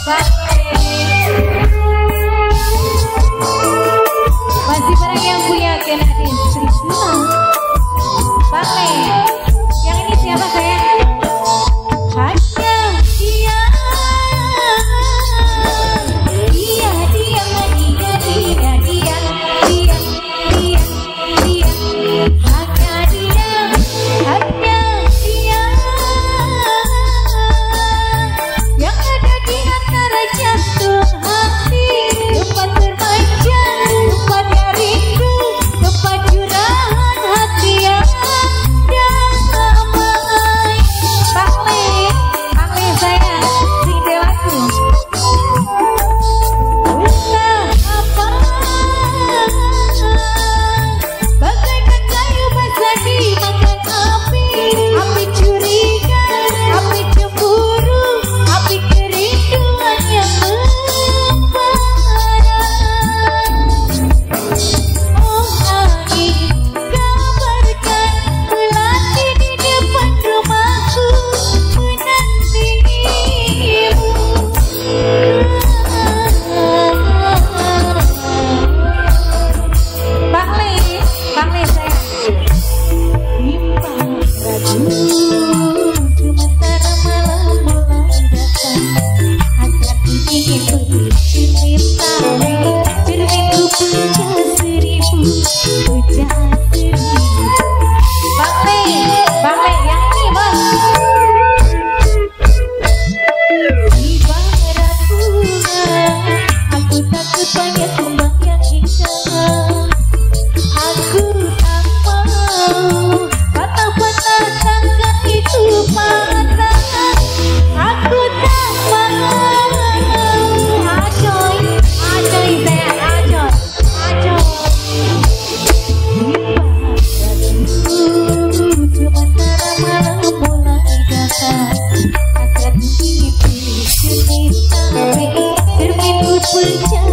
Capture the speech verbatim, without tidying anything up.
Masih barang yang punya kena istri semua. Bale, yang ini siapa sayang? Hanya dia, dia, dia, dia, dia, dia, dia, dia, dia, hanya dia, hanya dia, yang ada di antara jantung hati, tempat bermanja, tempat yang rindu, tempat curahan hati yang damai. Bale, bale sayang, sing dewaku. Entah apa, bagaikan kayu basah dimakan api, api curiga, api cemburu, api kerinduan yang membara. Oh angin, kabarkan melati di depan rumahku menantimu. Bale, bale sayang. Bimbang ragu, sementara malam mulai datang. Hati ingin bercermin tali, cerminku pecah seribu, pecah seribu. Bale, bale yang ini bang. Di barat bunga, aku takut banyak kembang yang indah. Aku tak mau patah-patah tangga itu patah. Aku tak mau. Acoy, acoy sayang, acoy, acoy. Sementara malam mulai datang, hasrat itu cermin tapi cerminku pecah